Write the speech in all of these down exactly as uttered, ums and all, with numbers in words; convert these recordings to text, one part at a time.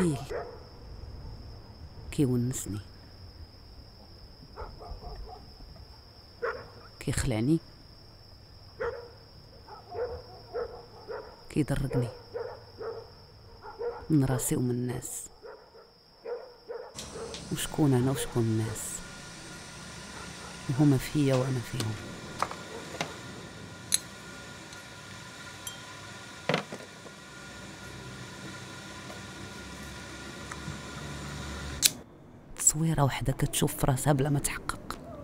ثقيل كيونسني، كيخلعني، كيدرقني من راسي ومن الناس. وشكون انا وشكون الناس؟ وهما فيا وانا فيهم. تصويره وحده كتشوف في راسها بلا ما تحقق.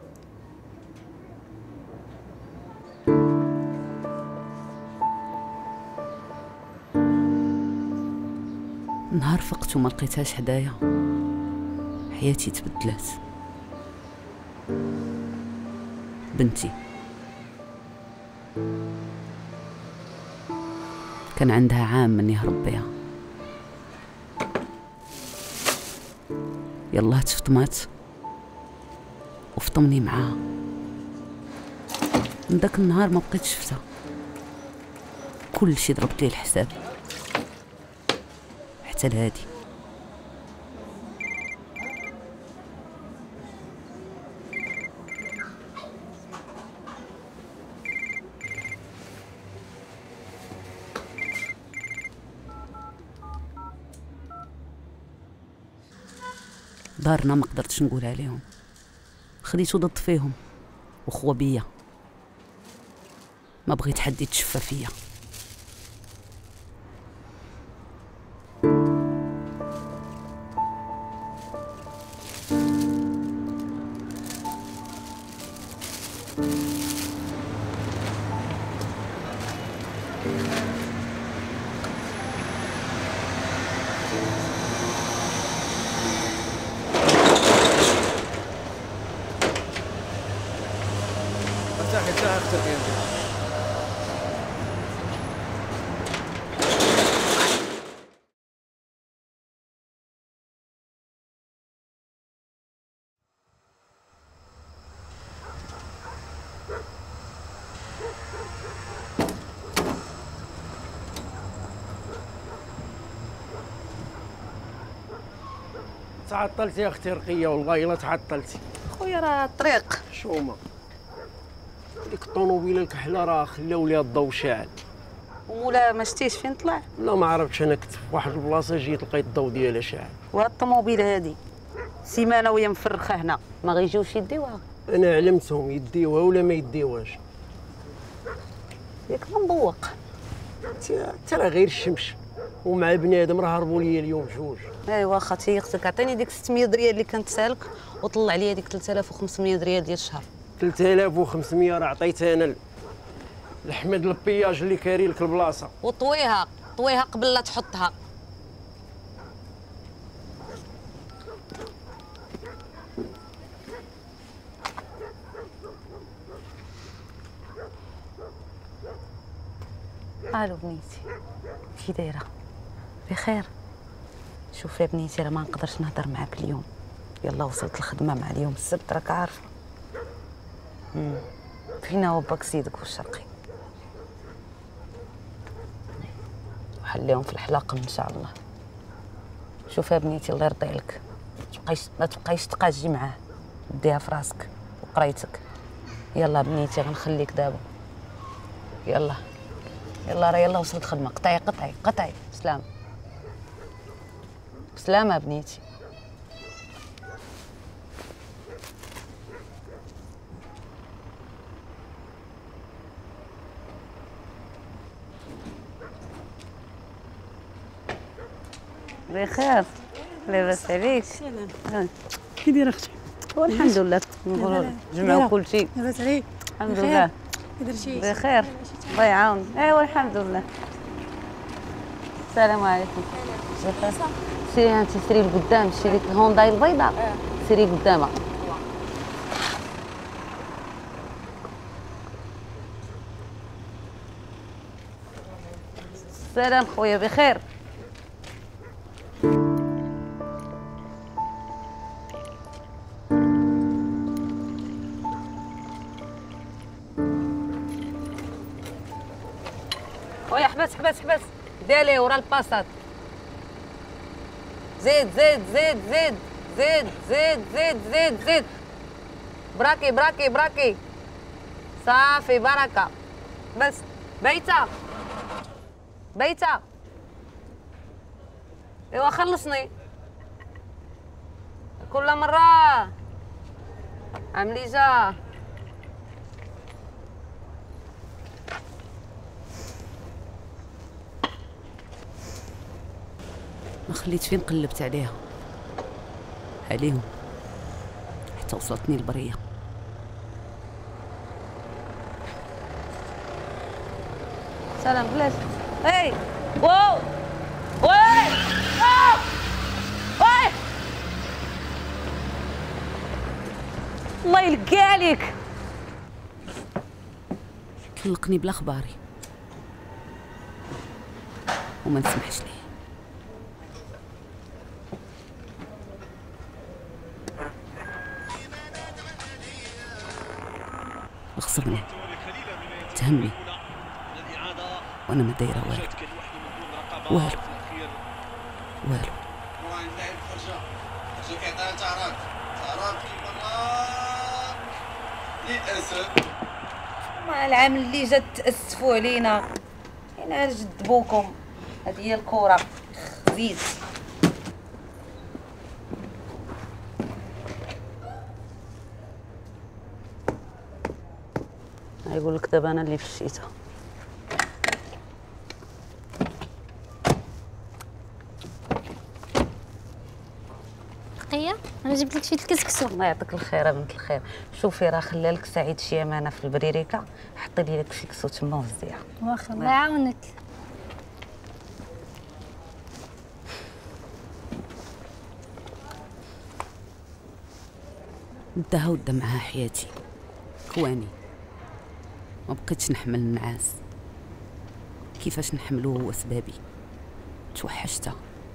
نهار فقت وما لقيتهاش حدايا حياتي تبدلات. بنتي كان عندها عام من يهرب بيها، يلا تفطمات وفطمني معاها. من داك النهار ما بقيتش شفتها، كل شي ضربت ليه الحساب حتى لهادي. دارنا ما قدرتش نقولها ليهم، خديتو ضد فيهم وخوا بيا، ما بغيت حد يتشفى فيا. تعطلتي يا اختي رقيه، والله الا تعطلتي. خويا راه الطريق شوما ديك الطوموبيله الكحله راه خلاو ليها الضو شاعل. ومولا ما شتيش فين طلع؟ لا ما عرفتش، انا كنت في واحد البلاصه جيت لقيت الضو ديالها شاعل. وهاد الطوموبيله هادي سيمانه وهي مفرخه هنا، ما غيجيوش يديوها. انا علمتهم يديوها ولا ما يديوهاش. ياك منبوق انت راه غير الشمس ومع بنادم راه هربوا لي اليوم جوج. ايوا اختي اختك عطيني ديك ستمية ريال اللي كانت سالك وطلع لي ديك ثلاثة آلاف وخمسمية ريال ديال الشهر. ثلاثة آلاف وخمسمية راه عطيتها انا لحمد البياج اللي كاري لك البلاصه. وطويها طويها قبل لا تحطها. الو بنيتي، كي دايره؟ بخير؟ شوفي يا بنيتي راه ما نقدرش نهضر معاك اليوم، يلا وصلت الخدمه مع اليوم السبت راك عارفه. امم فينا هو باك سيدك والشرقي وحليهم في الحلاقه ان شاء الله. شوفي يا بنيتي الله يرضي عليك، ما تبقايش ما تبقايش تقاجي معاه، ديها في راسك وقرايتك. يلا بنيتي غنخليك دابا، يلا يلا راه يلا وصلت خدمه. قطعي قطعي قطعي. بسلامه بسلامه بنيتي. بخير لاباس عليك؟ كي دايره اختي؟ والحمد لله جمعوا كل شيء. لاباس عليك؟ الحمد لله. كي درتي؟ بخير الله يعاون. ايوا الحمد لله. السلام عليكم. بخير. سيري انت سيري لقدام، شري لك هونداي البيضاء، سيري قدامها. السلام خويا بخير. خويا حبس حبس حبس، دالي ورا الباصات. زيد زيد زيد زيد زيد زيد زيد زيد زيد براكي براكي براكي صافي بركة بس بيتة بيتة ايوا خلصني كل مرة عملي جا ما خليت فين قلبت عليها عليهم حتى وصلتني البريه. سلام بلاش اي واو واي واو واي الله يلقى عليك. كلقني بلا خباري وما نسمحش ليه. غصبني تهمني وانا ما دايره والو والو والو. ما العام اللي جات تاسفوا علينا حنا جد بوكم. هذه هي الكره زيد. يقول لك دابا انا اللي في الشتاء. رقية انا جبت لك شي الكسكسو. الله يعطيك الخير بنت الخير. شوفي راه خلى لك سعيد شي يمانه في البريريكه، حطي لي لك الكسكسو تما وهزيها. واخا الله يعاونك. انتهى ودا معها حياتي كواني. ما بقيتش نحمل النعاس. كيفاش نحملو هو سبابي. توحشتها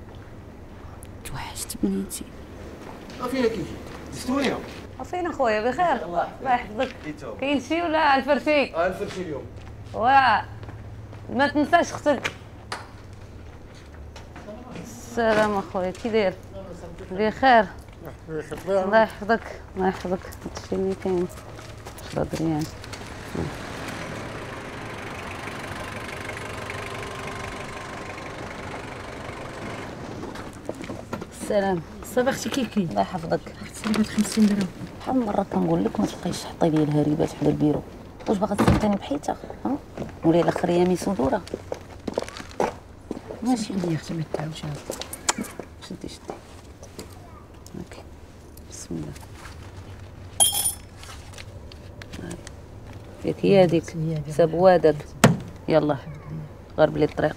توحشت بنيتي. فين كيكي دستونيا فين اخويا بخير الله يحفظك. كاين شي ولا الفرشي؟ اه الفرشي اليوم. واه ما تنساش اختك. السلام اخويا كي داير؟ بخير الله يحفظك الله يحفظك. هادشي اللي كاين عشرة دريان. السلام صافي اختي كيكي الله يحفظك. سلفت خمسين درهم. شحال من مره كنقول لك ما تبقايش تحطي لي الهريبات حدا البيرو. واش باغا تسلطيني بحيتها ها ولا الاخر يامي صدوره؟ ماشي ليا اختي ما تعاودش. شدي شدي هاكي بسم الله. ياك هي هاديك سبوادك. يلا غرب لي الطريق.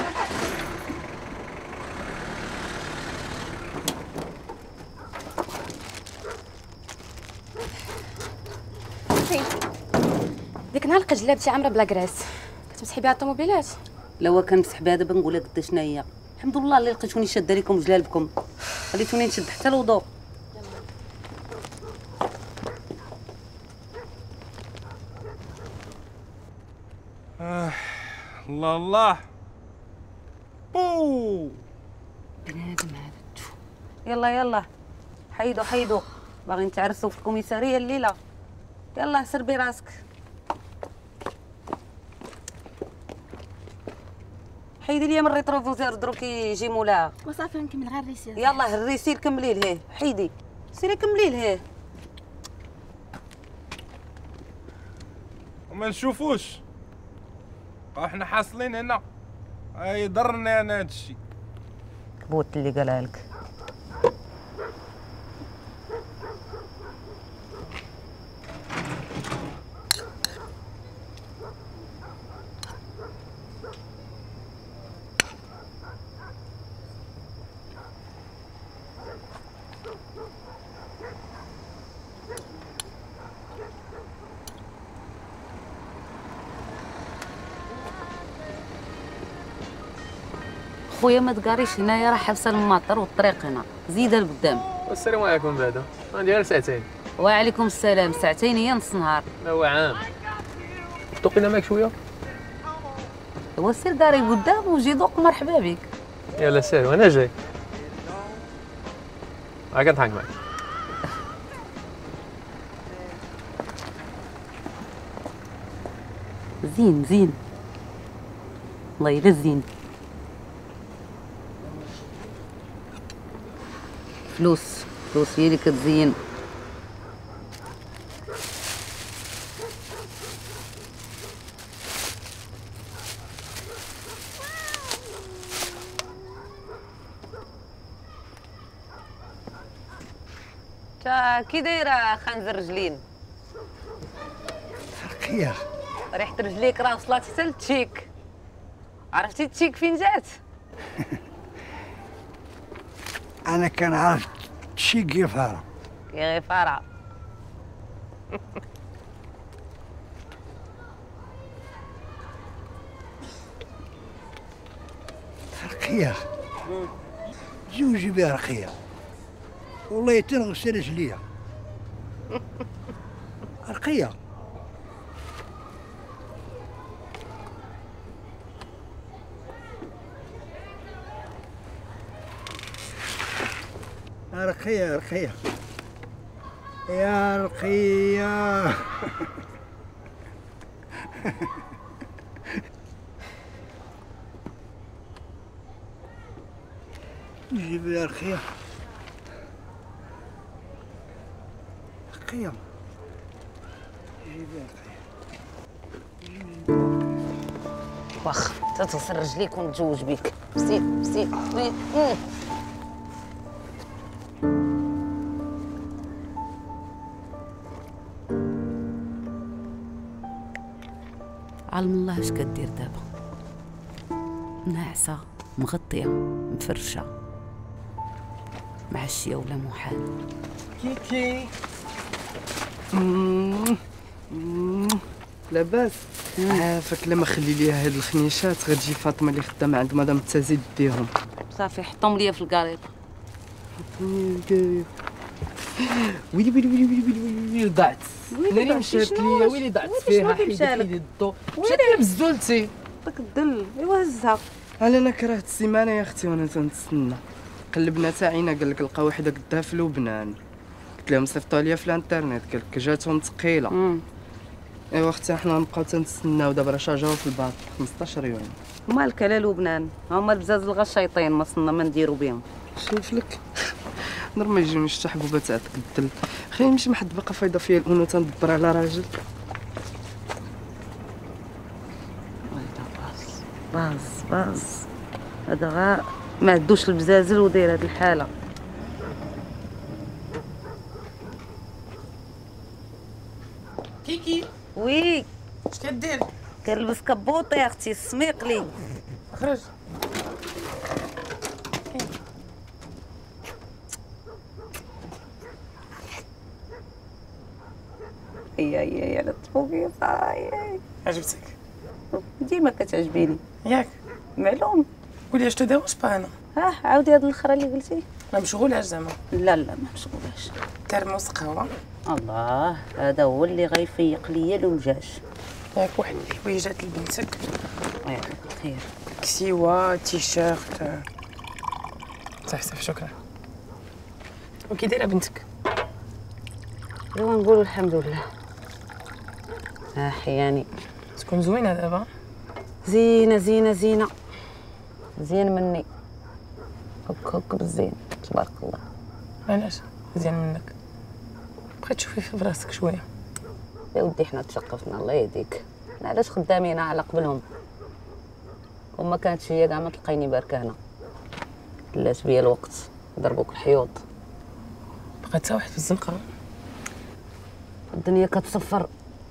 ديك النهار لقيت جلابتي عامره بلا كراس كتمسحي بها الطوموبيلات. لو كنمسح بها دابا نقول لك قد شنو هي. الحمد لله اللي لقيتوني شاده لكم جلالبكم خليتوني نشد حتى الوضوء. آه. الله الله بو بنادم هذا. يلا يلا حيدوا حيدوا باغيين تعرسوا في الكوميساريه الليله. يلا سربي راسك. حيدي لي من الريتروفوزور دروك يجي مولاها. وصافي نكمل غير الريسيل. يلا هريسي كملي لهيه حيدي سيري كملي لهيه. وما نشوفوش بقاو حنا حاصلين هنا. اي ضرني انا هادشي. بوت اللي قالها لك. خويا ما تقاريش هنايا راه حابسه الماطر والطريق هنا زيده لقدام. السلام عليكم بعدا عندي غير ساعتين. وعليكم السلام. ساعتين هي نص نهار. ما هو عام توقينا معك شويه. هو سير قاري قدام وجي ذوق مرحبا بك. يلا سير وانا جاي. راه كنضحك معاك. زين زين والله الا زين. فلوس فلوس هي اللي كتزين. تا كي دايره خنزر رجلين؟ رقية ريحة رجليك راه وصلت حتى للتشيك. عرفتي التشيك فين جات؟ أنا كنعرف شي غفارة. يا غفارة. رقية زوجي بها رقية والله تنغسل رجليا. رقية رقية رقية يا رقية. جيب يا رقية. رقية جيب يا رقية. واخ تتغسل رجليك ونتزوج بيك. بسيت بسيت بسيت. علم الله اش كدير دابا، ناعسه مغطيه مفرشه معشيه ولا محال. كيكي لاباس؟ عافاك لما خلي ليها هاد الخنيشات غتجي فاطمه اللي خدامه عند مدام التزيد ديهم. صافي حطهم ليا في الكاريطه. ويلي ويلي ويلي ويلي ويلي ويلي ضعت. ناري مشات ليا ويلي ضعت فيها حيدت لي الضو. مشات ليا بزولتي. داك الدل ايوا هزها. انا كرهت السيمانه يا اختي وانا تنتسنى. قلبنا تاعينا قال لك لقى وحده قدها في لبنان. قلت لهم صيفطوا ليا في الانترنت قال لك جاتهم ثقيله. ايوا اختي حنا نبقاو تنتسناو دابا راه شارجاو في الباط خمسطاش يوم. مالك على لبنان هما البزاز الغشايطين ما صلنا ما نديرو بهم. شوف لك نور ما يجونيش حتى حبوبه تاع داك الدل. خليني نمشي ما حد بقى فايضه فيا الانوثه ندبر على راجل. باز باز هذا غا ما عندوش البزازل وداير هاد الحاله. كيكي وي اش كدير؟ كنلبس كبوطي يا اختي السميق لي. خرج. هي هي هي الطفوقيصه هي. عجبتك؟ ديما كتعجبيني ياك معلوم. قولي اش تداوش با انا. ها عاودي هاد الاخرى اللي قلتي. ما مشغوله زعما. لا لا ما مشغولاش. ترموس قهوه. الله هذا هو اللي غيفيق ليا الوجاج. ياك واحد الحويجات لبنتك. الله يعطيك الخير. كسيوه تيشيرت. صح صح شكرا. وكي دايره بنتك؟ ايوا نقولوا الحمد لله. ها حياني تكون زوينه دابا. زينه زينه زينه زين مني. هك هك بالزين تبارك الله. علاش مزيان منك؟ بغيت تشوفي في براسك شويه. يا ودي حنا تثقفنا الله يهديك. علاش خدامين على قبلهم وما كانتش هي كاع ما تلقيني بركانه. دلات بيا الوقت ضربوك الحيوط. بقات تا واحد في الزنقه. الدنيا كتصفر.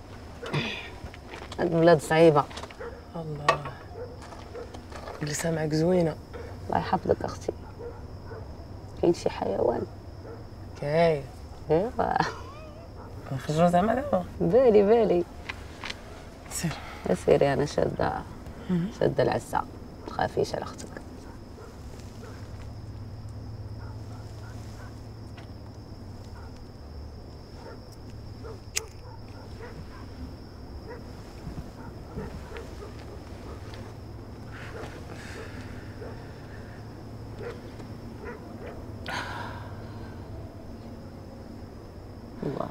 هاد البلاد صعيبه. الله جلسه معك زوينه. الله يحفظك اختي. كاين شي حيوان كاين. ايوا نخرجوا زعما دابا. بالي بالي. سير سيري انا شاده شاده العسه تخافيش على اختك. الله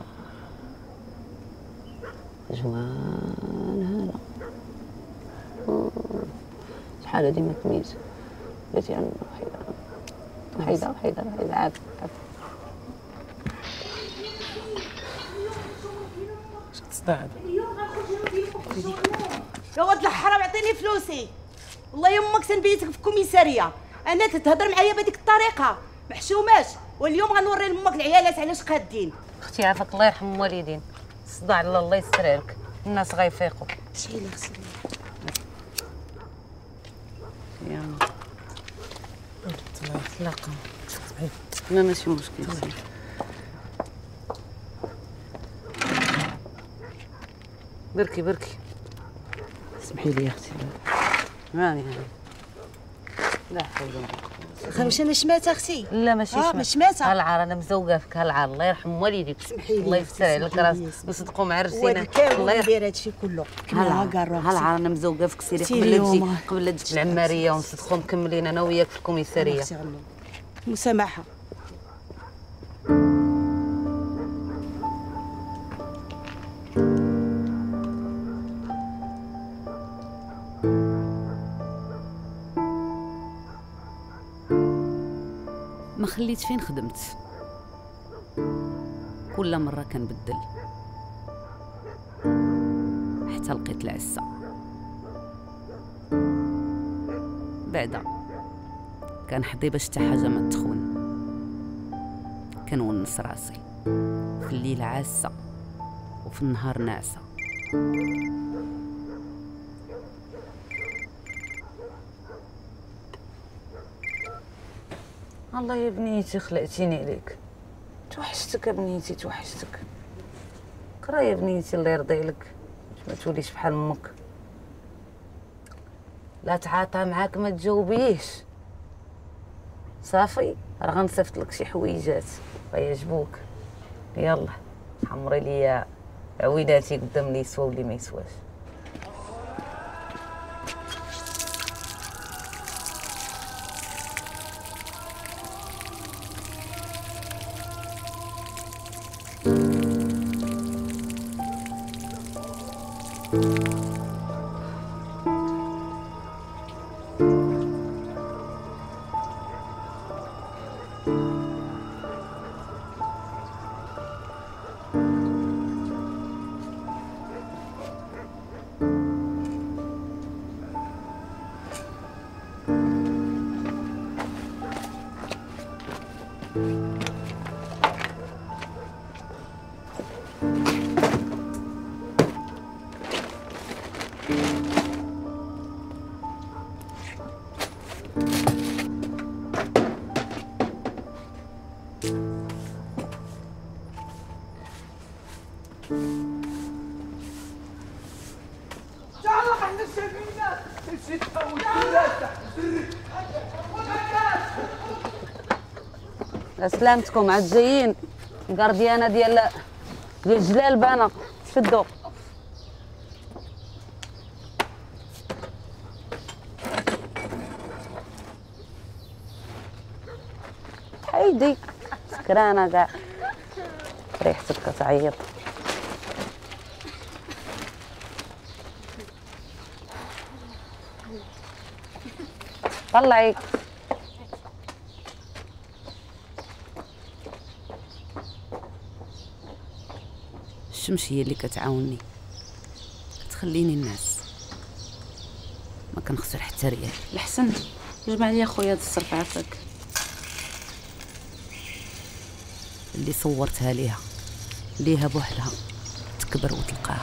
جوان هذا. شحال هادي ما تميز بلاتي عندنا وحيده وحيده وحيده وحيده عاد عاد تستعد يا ولد الحرام عطيني فلوسي والله يمك تنبيتك في الكوميساريه انا تتهضر معايا بهذيك الطريقه محشوماش واليوم غنوري لامك العيالات علاش قادين. اختي عافاك الله يرحم الوالدين الصداع على الله يسترها لك الناس غيفيقوا. شيلي غسلي يلا تلاقى لا ماشي مشكل. بركي بركي اسمحي لي يا اختي. هاني هاني لا حول ولا قوة. واش انا شماتة اختي؟ لا ماشي آه شمات. شماتة. هالعار انا مزوقه فيك هالعار الله يرحم والديك. سمحي لي الله يستر عليك راس نصدقوا مع رسينا الله يدير هادشي كله. هالعار هالعار انا مزوقه فيك سيري قبل لا تجي قبل لا تجي العماريه ونصدقوا مكملين انا وياك في الكوميساريه. مسامحه. ما خليت فين خدمت، كل مرة كنبدل حتى لقيت العسة. بعدا كنحضي باش حتى حاجة ما تخون، كنونس راسي في الليل عاسة وفي النهار ناعسة. الله يا بنيتي خلقتيني عليك توحشتك يا بنيتي توحشتك. كرا يا بنيتي الله يرضي لك ما توليش بحال امك. لا تعاطى معاك ما تجاوبيش صافي راه غنصيفط لك شي حويجات غيعجبوك. يلا حمري ليا عويناتي قدام اللي يسوى واللي ما يسواش. سلامتكم عاد جايين الكارديانه ديال ديال جلال بانا شدوا. حيدي سكرانه كاع ريحتك كتعيط. طلعي الشمس هي اللي كتعاونني كتخليني الناس ما كنخسر حتى ريال. الحسن جمع لي خويا هاد الصرف عافاك اللي صورتها ليها ليها بوحدها تكبر وتلقاها.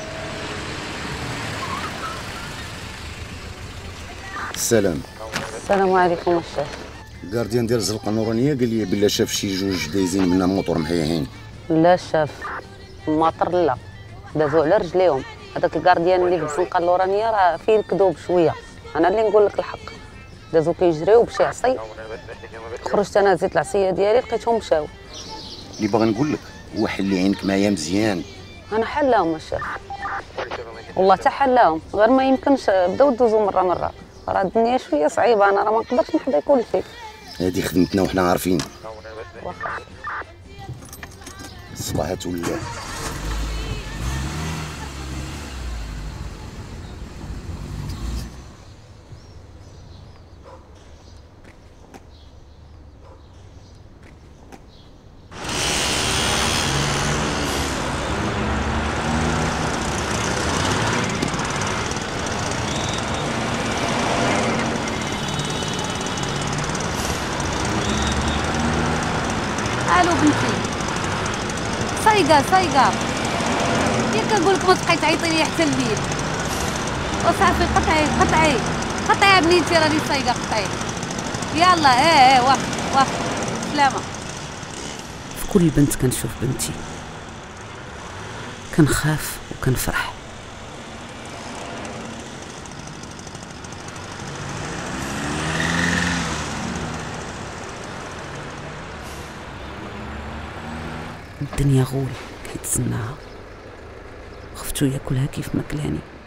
السلام. السلام عليكم الشيخ. الكارديان ديال الزرقاء النورانيه قال لي بلا شاف شي جوج دايزين منها موطور محيحين. لا شاف الماطر لا دازو على رجليهم. هذاك الكارديان اللي في الزنقه اللورانيه راه فيه الكذوب شويه. انا اللي نقول لك الحق دازو كيجريو بشي عصي خرجت انا زيت العصيه ديالي لقيتهم مشاو. اللي باغي نقول لك هو حلي عينك معايا مزيان. انا حلاهم الشيخ والله حتى حلاهم غير ما يمكنش بداو دوزو مره مره راه الدنيا شويه صعيبه انا راه ما نقدرش نحضي كل شيء. هذه خدمتنا وحنا عارفين. صباحها تولع. الو بنتي، صايقه صايقه، ياك كنقول لك ما تبقاي تعيطي لي حتى الليل. وصافي قطعي قطعي قطعي يا بنيتي، راني صايقه قطعي. يلا ايه ايه واخا واخا سلامه. في كل بنت كنشوف بنتي كنخاف وكنفرح. الدنيا غول كيتسناها، خفتو ياكلها كيف ما كلاني.